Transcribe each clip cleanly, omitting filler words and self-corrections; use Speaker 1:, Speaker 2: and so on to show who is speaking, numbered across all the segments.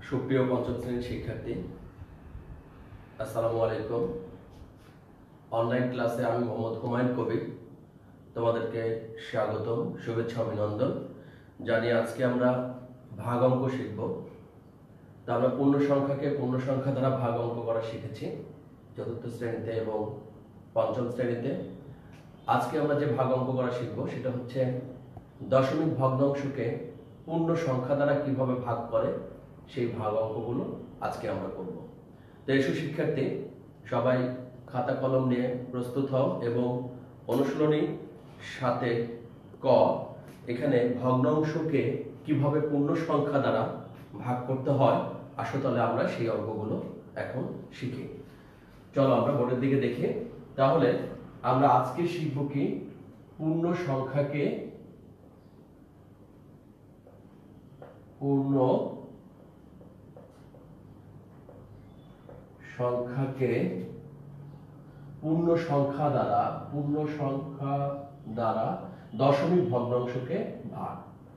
Speaker 1: সুপ্রিয় পঞ্চম শ্রেণীর শিক্ষার্থী, আসসালামু আলাইকুম। অনলাইন ক্লাসে আমি মোহাম্মদ হুমায়ুন কবির তোমাদেরকে স্বাগতম, শুভেচ্ছা, অভিনন্দন জানিয়ে আজকে আমরা ভাগ অঙ্ক শিখব। তো আমরা পূর্ণ সংখ্যাকে পূর্ণ সংখ্যা দ্বারা ভাগ অঙ্ক করা শিখেছি চতুর্থ শ্রেণীতে এবং পঞ্চম শ্রেণীতে। আজকে আমরা যে ভাগ অঙ্ক করা শিখব সেটা হচ্ছে দশমিক ভগ্নাংশকে পূর্ণ সংখ্যা দ্বারা কিভাবে ভাগ করে সেই ভাগ অঙ্কগুলো আজকে আমরা করব। তো এসো শিক্ষার্থী, সবাই খাতা কলম নিয়ে প্রস্তুত হও এবং অনুশীলনী 7 ক এখানে ভগ্নাংশকে কিভাবে পূর্ণ সংখ্যা দ্বারা ভাগ করতে হয় আসো তাহলে আমরা সেই অঙ্কগুলো এখন শিখি। চলো আমরা বোর্ডের দিকে দেখি। তাহলে আমরা আজকে শিখব কি পূর্ণ সংখ্যাকে পূর্ণ সংখ্যা দ্বারা দশমিক ভগ্নাংশকে ভাগ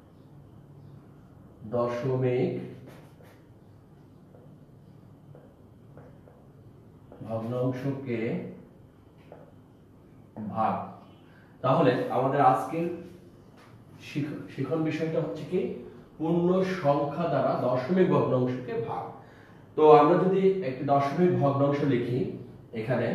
Speaker 1: তাহলে আমাদের আজকের শিখন বিষয়টা হচ্ছে কি পূর্ণ সংখ্যা দ্বারা দশমিক ভগ্নাংশকে ভাগ। তো আমরা যদি একটি দশমিক ভগ্নাংশ লিখি এখানে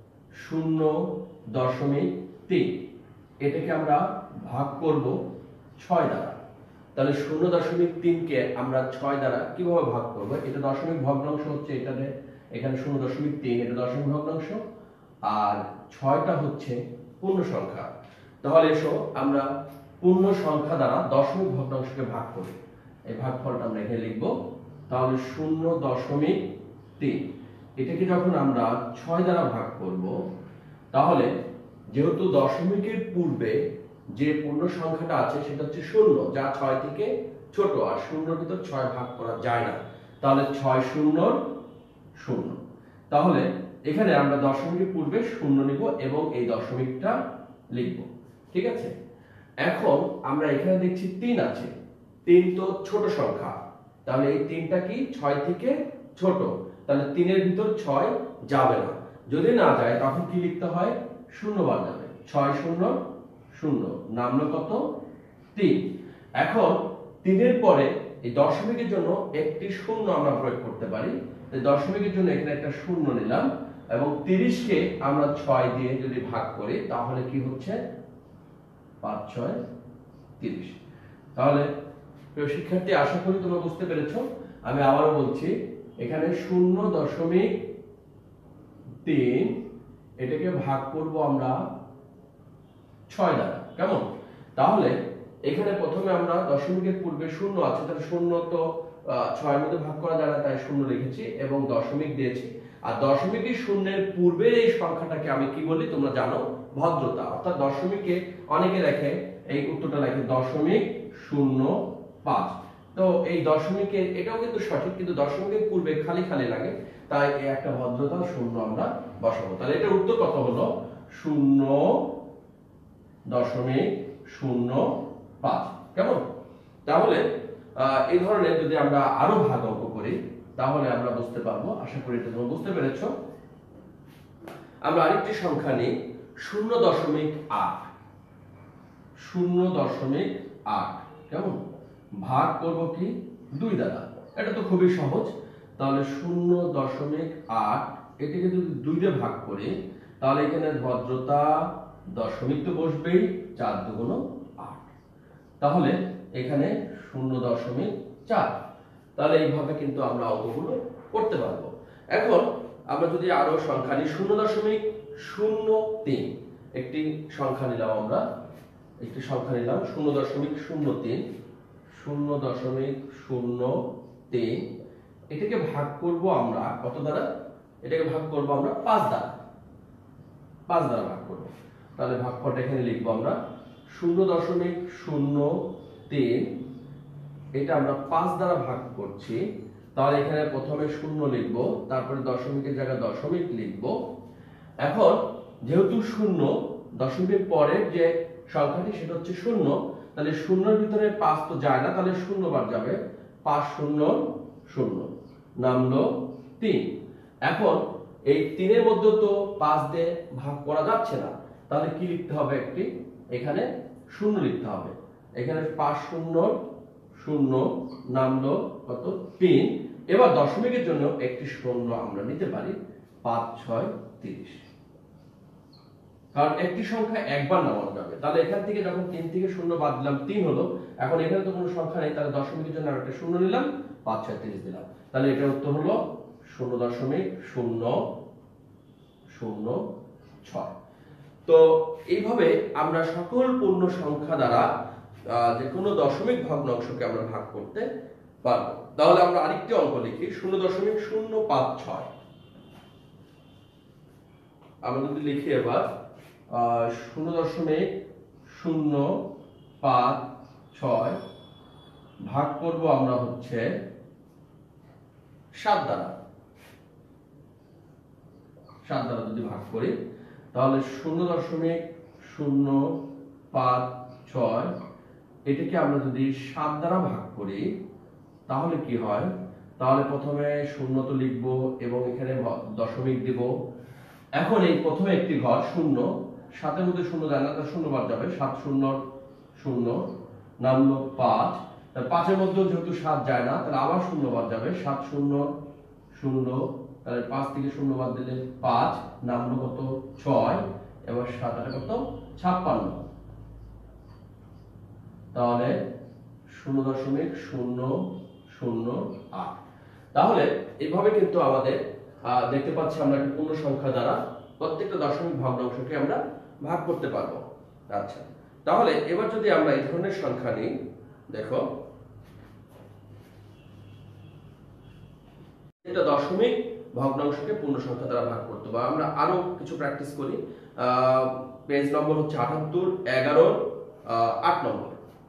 Speaker 1: 0.3, এটাকে আমরা ভাগ করব 6 দ্বারা। তাহলে 0.3 কে আমরা 6 দ্বারা কিভাবে ভাগ করব? এটা দশমিক ভগ্নাংশ হচ্ছে, এটাতে এখানে 0.3 এটা দশমিক ভগ্নাংশ আর 6টা হচ্ছে পূর্ণ সংখ্যা। তাহলে এসো আমরা পূর্ণ সংখ্যা দ্বারা দশমিক ভগ্নাংশকে ভাগ করি। এই ভাগফলটা আমরা এখানে লিখব। তাহলে 0.3 এটাকে যখন আমরা 6 দ্বারা ভাগ করব, তাহলে যেহেতু দশমিকের পূর্বে যে পূর্ণ সংখ্যাটা আছে সেটা হচ্ছে 0, যা 6 থেকে ছোট, আর 0-র ভিতর 6 ভাগ করা যায় না। তাহলে 6 0 0। তাহলে এখানে আমরা দশমিকের পূর্বে 0 নিব এবং এই দশমিকটা লিখব। ঠিক আছে, এখন আমরা এখানে দেখছি 3 আছে। 3 তো ছোট সংখ্যা, তাহলে এই 3টা কি 6 থেকে ছোট, তাহলে 3-এর ভিতর 6 যাবে না। যদি না যায় তখন কি লিখতে হয়? 0 বার যাবে। 6 0 0 নামলো কত? 3। এখন 3-এর পরে এই দশমিকের জন্য একটি 0 আমরা প্রয়োগ করতে পারি। তাই দশমিকের জন্য এখানে একটা 0 নিলাম এবং 30 কে আমরা 6 দিয়ে যদি ভাগ করি তাহলে কি হচ্ছে? 5 6 30। তাহলে প্রিয় শিক্ষার্থী, আশা করি তোমরা বুঝতে পেরেছো। আমি আবারও বলছি, এখানে 0.3 এটাকে ভাগ করব আমরা 6 দ্বারা। কেমন? তাহলে এখানে প্রথমে আমরা দশমিকের পূর্বে 0 আছে, তাহলে 0 তো 6 এর মধ্যে ভাগ করা যায় না, তাই 0 লিখেছি এবং দশমিক দিয়েছি। আর দশমিকের 0-এর পূর্বে এই সংখ্যাটাকে আমি কি বলি তোমরা জানো? ভদ্রতা। অর্থাৎ দশমিকে অনেকে লেখে, এই উত্তরটা লেখে 0.05। তো এই দশমিকে এটাও কিন্তু সঠিক, কিন্তু দশমিকের পূর্বে খালি খালি লাগে, তাই এই একটা ভদ্রতা 0 আমরা বসাবো। তাহলে এটার উত্তর কত হলো? 0.05। কেমন? তাহলে এই ধরনের যদি আমরা আরো ভাগ অঙ্ক করি তাহলে আমরা বুঝতে পারবো। আশা করি এটা তোমরা বুঝতে পেরেছো। আমরা আরেকটি সংখ্যা নিই 0.8। 0.8 কেমন? ভাগ করব কি 2 দ্বারা। এটা তো খুবই সহজ। তাহলে 0.8 এটাকে যদি 2 দিয়ে ভাগ করি তাহলে এখানে ভদ্রতা দশমিক তো বসবেই, 4 2 8। তাহলে এখানে 0.4। তাহলে এইভাবে কিন্তু আমরা অঙ্কগুলো করতে পারবো। এখন আমরা যদি আরো সংখ্যা নিই 0.03, একটি সংখ্যা নিলাম আমরা, 0.03। 0.03 এটাকে ভাগ করব আমরা কত দ্বারা? এটাকে ভাগ করব আমরা 5 দ্বারা। 5 দ্বারা ভাগ করব। তাহলে ভাগফলটা এখানে লিখব আমরা 0.03। এটা আমরা 5 দ্বারা ভাগ করছি। তাহলে এখানে প্রথমে 0 লিখব, তারপরে দশমিকের জায়গায় দশমিক লিখব। এখন যেহেতু 0 দশমিকের পরে যে সংখ্যাটি সেটা হচ্ছে 0, তাহলে 0-এর ভিতরে 5 তো যায় না, তাহলে 0 বার যাবে। 5 0 শূন্য, নামলো 3। এখন এই 3-এর মধ্যে তো 5 দিয়ে ভাগ করা যাচ্ছে না, তাহলে কি লিখতে হবে? একটি এখানে শূন্য লিখতে হবে। এখানে 5 শূন্য শূন্য, নামলো কত? 3। এবার দশমিকের জন্য একটি শূন্য আমরা নিতে পারি, 5 6 30, কারণ একটি সংখ্যা একবার নামানো যাবে। তাহলে এখান থেকে যখন 3 থেকে 0 বাদ দিলাম 3 হলো। এখন এখানে তো কোনো সংখ্যা নেই, তাহলে দশমিকের জন্য আরেকটা শূন্য নিলাম, 5 6 30 দিলাম। তাহলে এটার উত্তর হলো 0.006। তো এইভাবে আমরা সকল পূর্ণ সংখ্যা দ্বারা যে কোনো দশমিক ভগ্নাংশকে আমরা ভাগ করতে পারবো। তাহলে আমরা আরেকটি অঙ্ক লিখি, 0.056। আমরা যদি লিখি এবার 0.056 ভাগ করব আমরা হচ্ছে 7 দ্বারা। 7 দ্বারা যদি ভাগ করি তাহলে 0.056 এটাকে আমরা যদি 7 দ্বারা ভাগ করি তাহলে কি হয়? তাহলে প্রথমে শূন্য তো লিখবো এবং এখানে দশমিক দিব। এখন এই প্রথমে একটি ঘর শূন্য, 7-এর মধ্যে শূন্য যায় না, তার শূন্য বাদ যাবে, 7 0 0, নামলো 5। তার 5-এর মধ্যেও যেহেতু 7 যায় না, তাহলে আবার শূন্য বাদ যাবে, 7 0 0, তাহলে 5 থেকে শূন্য বাদ দিলে 5, নামলো কত? 6। এবার 7 আর কত? 56। তাহলে 0.008। তাহলে এইভাবে কিন্তু আমাদের দেখতে পাচ্ছি আমরা একটা পূর্ণ সংখ্যা দ্বারা প্রত্যেকটা দশমিক ভগ্নাংশকে আমরা ভাগ করতে পারবো। আচ্ছা, তাহলে এবার যদি আমরা এই ধরনের সংখ্যা নিই, দেখো একটা দশমিক ভগ্নাংশকে পূর্ণ সংখ্যা দ্বারা ভাগ করতে পারবো। আমরা আরো কিছু প্র্যাকটিস করি। পেজ নম্বর হচ্ছে 78, 11, 8 নম্বর।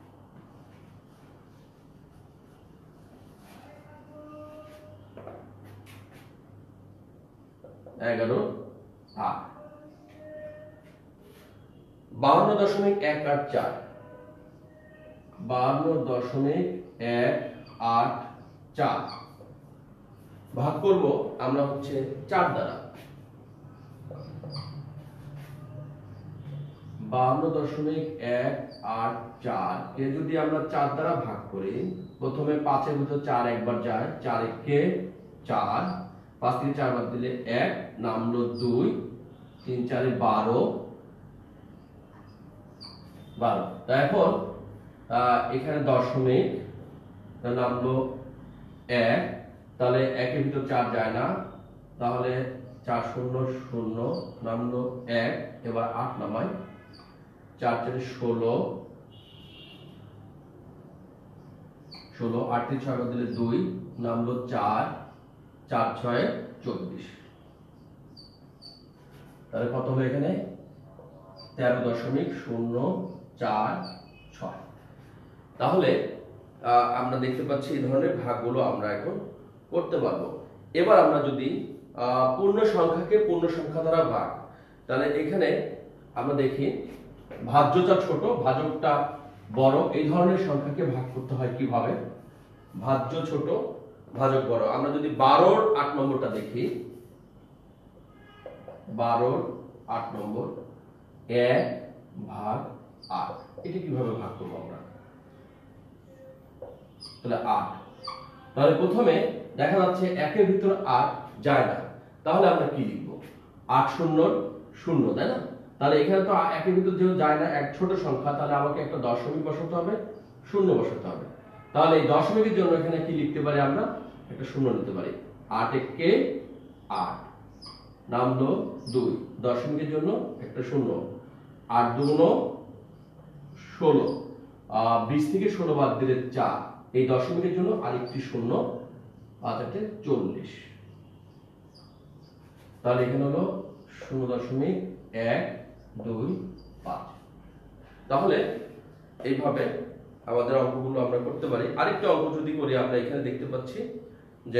Speaker 1: এগারো 8, 52.184, 52.184 ভাগ করব আমরা হচ্ছে 4 দ্বারা। 52.184 কে যদি আমরা 4 দ্বারা ভাগ করি, প্রথমে 5-এর ভিতর 4 একবার যায়, 4 একে 4, 5 থেকে 4 বাদ দিলে 1, নামলো 2, 3 4 12। তা এখন এখানে দশমিক, নামলো 1, তাহলে 1-এর ভিতর 4 যায় না, তাহলে 4 0 0, নামলো 1। এবার 8 নামাই, 4 4 16, 8 থেকে 6 বাদ দিলে 2, নামলো 4, 4 6 24। তাহলে কত হবে এখানে? 13.046। তাহলে আমরা দেখতে পাচ্ছি এই ধরনের ভাগগুলো আমরা এখন করতে পারবো। এবার আমরা যদি পূর্ণ সংখ্যাকে পূর্ণ সংখ্যা দ্বারা ভাগ, তাহলে এখানে আমরা দেখি ভাজ্যটা ছোট, ভাজকটা বড়, এই ধরনের সংখ্যাকে ভাগ করতে হয় কিভাবে? ভাজ্য ছোট, ভাজক বড়। আমরা যদি 12-র 8 নম্বরটা দেখি, 12-র 8 নম্বর, 1/8, এটা কিভাবে ভাগ করবো আমরা? তাহলে 8, তাহলে প্রথমে দেখা যাচ্ছে 1-এর ভিতর 8 যায় না, তাহলে আমরা কি লিখবো? 8 0 0, তাই না? তাহলে এখানে তো 1-এর ভিতর যেহেতু যায় না, এক ছোট সংখ্যা, তাহলে আমাকে একটা দশমিক বসাতে হবে, শূন্য বসাতে হবে। তাহলে এই দশমিকের জন্য এখানে কি লিখতে পারি? আমরা একটা শূন্য নিতে পারি, 8 1 8, নামলো 2, দশমিকের জন্য একটা শূন্য, 8 2 16, 20 থেকে 16 বাদ দিলে 4, এই দশমিকের জন্য আরেকটি শূন্য, 5 8 40। তাহলে এখানে হলো 0.125। তাহলে এইভাবে আমাদের অঙ্কগুলো আমরা করতে পারি। আরেকটা অঙ্ক যদি করি, আমরা এখানে দেখতে পাচ্ছি যে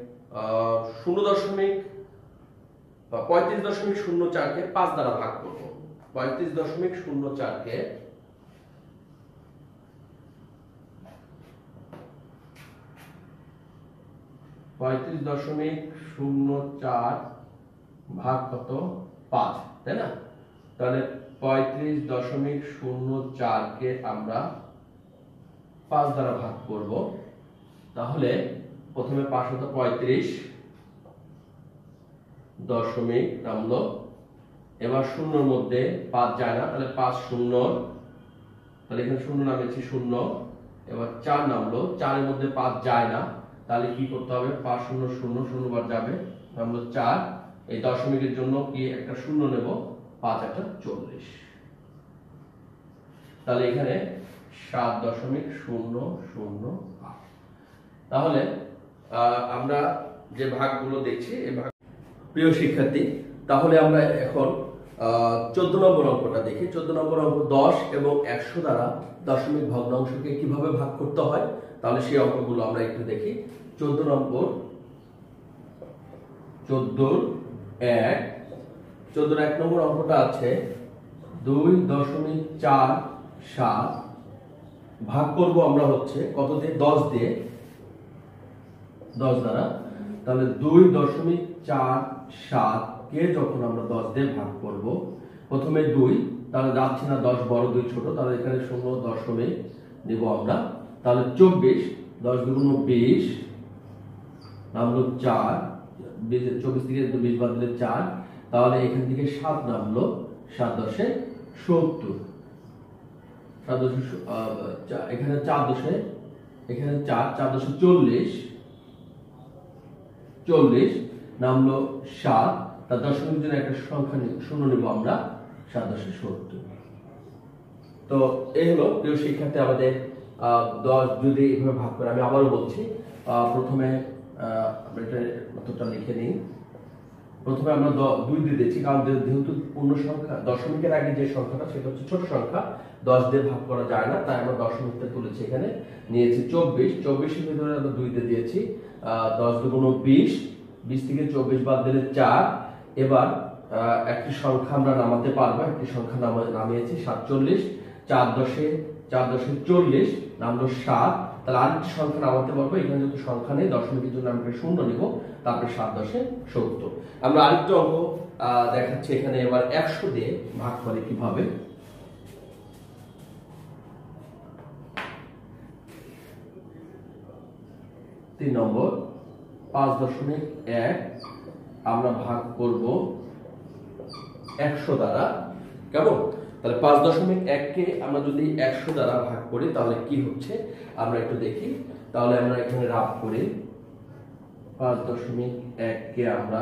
Speaker 1: 35.04 কে 5 দ্বারা ভাগ করব। 35.04 কে 5 35.04 ভাগ কত 5, তাই না? তাহলে 35.04 কে আমরা 5 দ্বারা ভাগ করব। তাহলে প্রথমে 5 হতো 35 দশমিক নামলো, এবার শূন্যর মধ্যে 5 যায় না, তাহলে 5 শূন্য, তাহলে এখানে শূন্য নামেছি শূন্য, এবার 4 নামলো, 4 এর মধ্যে 5 যায় না, তাহলে কি করতে হবে 5 শূন্য শূন্য শূন্য বার যাবে, নামলো 4, এই দশমিকের জন্য কি একটা শূন্য নেব, 5 একটা 40, তাহলে এখানে 7.008। তাহলে আমরা যে ভাগগুলো দেখছি এই ভাগ, প্রিয় শিক্ষার্থী, তাহলে আমরা এখন 14 নম্বর অঙ্কটা দেখি। 14 নম্বর অঙ্ক 10 এবং 100 দ্বারা দশমিক ভগ্নাংশকে কিভাবে ভাগ করতে হয়, তাহলে সেই অঙ্কগুলো আমরা একটু দেখি। 14 নম্বর 14 নম্বর অঙ্কটা আছে 2.47 ভাগ করব আমরা হচ্ছে কত দিয়ে, 10 দিয়ে, 10 দ্বারা। তাহলে 2.47 কে যখন আমরা 10 দিয়ে ভাগ করব, প্রথমে 2, তাহলে যাচ্ছে না 10 বড় 2 ছোট, তাহলে এখানে 0.0 নিব আমরা, তাহলে 24, 10 দুগুণ 20 নামলো 4, 24 থেকে 20 বাদ দিলে 4, তাহলে এখান থেকে 7 নামলো, 7.70, এখানে 4.40 নামলো 7, তার দশমিক জন্য একটা সংখ্যা শূন্য নিব আমরা, 7.70। তো এই হলো প্রিয় শিক্ষার্থী আমাদের 10 যদি এভাবে ভাগ করে, আমি আবারও বলছি, প্রথমে আমরা এটা উত্তরটা লিখে নিই। প্রথমে আমরা 2 দিয়ে দিয়েছি, কারণ যেহেতু পূর্ণ সংখ্যা দশমিকের আগে যে সংখ্যাটা সেটা হচ্ছে ছোট সংখ্যা, 10 দিয়ে ভাগ করা যায় না, তাই আমরা দশমিকটা তুলেছি, এখানে নিয়েছি 24 এর ভিতরে আমরা 2 দিয়ে দিয়েছি, 10 দুগুণ 20, 20 থেকে 24 বাদ দিলে 4, এবার একটি সংখ্যা আমরা নামাতে পারবো, একটি সংখ্যা নামিয়েছি 47, 4.40 নামলো 7, তাহলে আরেকটি সংখ্যা নামাতে পারবো, এখানে যেহেতু সংখ্যা নেই দশমিকের জন্য আমরা শূন্য নিব, তারপরে 7.70। আমরা আরেকটা অঙ্ক দেখাচ্ছি এখানে, এবার 100 দিয়ে ভাগ করে কিভাবে। 3 নম্বর 5.1 আমরা ভাগ করব 100 দ্বারা, কেমন? তাহলে 5.1 কে আমরা যদি 100 দ্বারা ভাগ করি তাহলে কি হচ্ছে আমরা একটু দেখি। তাহলে আমরা এখানে রাফ করি, 5.1 কে আমরা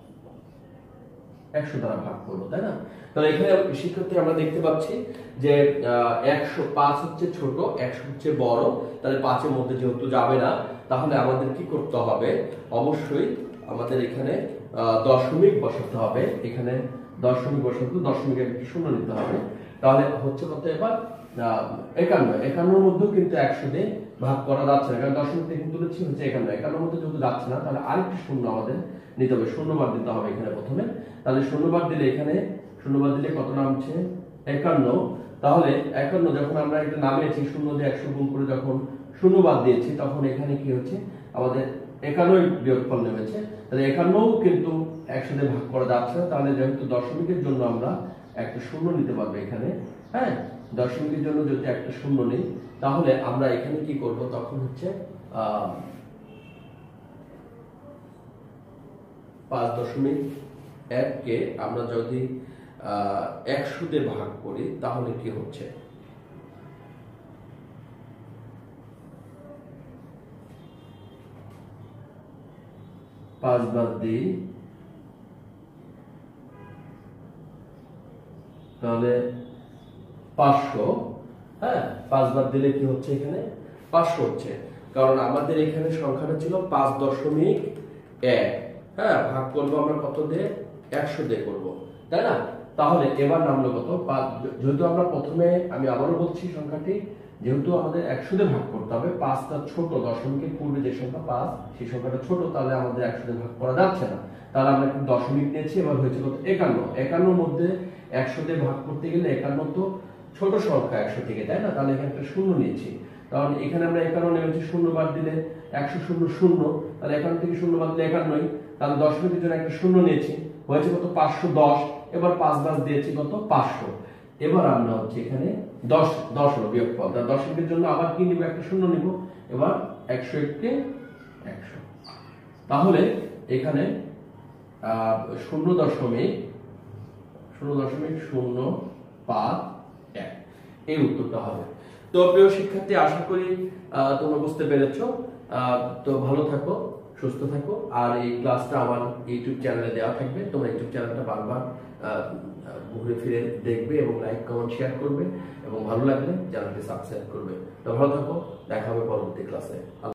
Speaker 1: 100 দ্বারা ভাগ করব, তাই না? তাহলে এখানে শিক্ষার্থী আমরা দেখতে পাচ্ছি যে 105 হচ্ছে ছোট, 100 হচ্ছে বড়, তাহলে 5 এর মধ্যে যেহেতু যাবে না, তাহলে আমাদের কি করতে হবে, অবশ্যই আমাদের এখানে দশমিক বসাতে হবে, এখানে দশমিক বসাতে দশমিকের একটি শূন্য নিতে হবে, তাহলে হচ্ছে কত এবার 51 মধ্যেও কিন্তু 100 দিয়ে ভাগ করা যাচ্ছে না, কারণ দশমিক থেকে তুলেছি হচ্ছে 51 মধ্যে যেহেতু যাচ্ছে না, তাহলে আরেকটি শূন্য আমাদের নিতে হবে, শূন্যবার দিতে হবে এখানে প্রথমে, তাহলে শূন্যবার দিলে এখানে শূন্যবার দিলে কত নামছে 51, তাহলে 51 যখন আমরা এটা নামিয়েছি, শূন্য দিয়ে 100 গুণ করে যখন শূন্যবার দিয়েছি, তখন এখানে কি হচ্ছে আমাদের 51 বিয়োগফল নেমেছে, তাহলে 51 কিন্তু 100 দিয়ে ভাগ করা যাচ্ছে না, তাহলে যেহেতু দশমিকের জন্য আমরা একটা শূন্য নিতে পারবো এখানে, হ্যাঁ, দশমিকের জন্য যদি একটা শূন্য নেই, তাহলে আমরা এখানে কি করব, তখন হচ্ছে 5.1 কে আমরা যদি 100 দিয়ে ভাগ করি তাহলে কি হচ্ছে, 5 বাদ দিই, তাহলে 500, হ্যাঁ, 5 বাদ দিলে কি হচ্ছে এখানে 500 হচ্ছে, কারণ আমাদের এখানে সংখ্যাটা ছিল 5.1, হ্যাঁ, ভাগ করবো আমরা কত দিয়ে, 100 দিয়ে করবো, তাই না? তাহলে এবার নামলো কত, যেহেতু আমরা প্রথমে, আমি আবারও বলছি সংখ্যাটি যেহেতু আমাদের 100 দিয়ে ভাগ করতে হবে, 5টা ছোট, দশমিকের পূর্বে যে সংখ্যা 5 সেই সংখ্যাটা ছোট, তাহলে আমাদের 100 দিয়ে ভাগ করা যাচ্ছে না, তাহলে আমরা একটু দশমিক নিয়েছি, এবার হয়েছে কত 51 মধ্যে 100 দিয়ে ভাগ করতে গেলে 51 তো ছোট সংখ্যা 100 থেকে, তাই না? তাহলে এখানে একটা শূন্য নিয়েছি, তাহলে এখানে আমরা 51 নেমেছি, শূন্য বাদ দিলে 100 শূন্য শূন্য, তাহলে এখান থেকে শূন্য বাদলে 51, তাহলে দশমিকের জন্য একটা শূন্য নিয়েছি, হয়েছে কত 510। এবার 5 বাদ দিয়েছি কত 500। এবার আমরা হচ্ছে এখানে 10 হলো বিয়োগফল, তার দশমিকের জন্য আবার কি নিব, একটা শূন্য নিব। এবার 101 কে 100, তাহলে এখানে 0.005 এই উত্তরটা হবে। তো প্রিয় শিক্ষার্থী, আশা করি তোমরা বুঝতে পেরেছো। তো ভালো থাকো, সুস্থ থাকো। আর এই ক্লাসটা আমার ইউটিউব চ্যানেলে দেওয়া থাকবে, তোমরা ইউটিউব চ্যানেলটা বারবার ঘুরে ফিরে দেখবে এবং লাইক কমেন্ট শেয়ার করবে, এবং ভালো লাগলে চ্যানেলটি সাবস্ক্রাইব করবে। তো ভালো থাকো, দেখা হবে পরবর্তী ক্লাসে।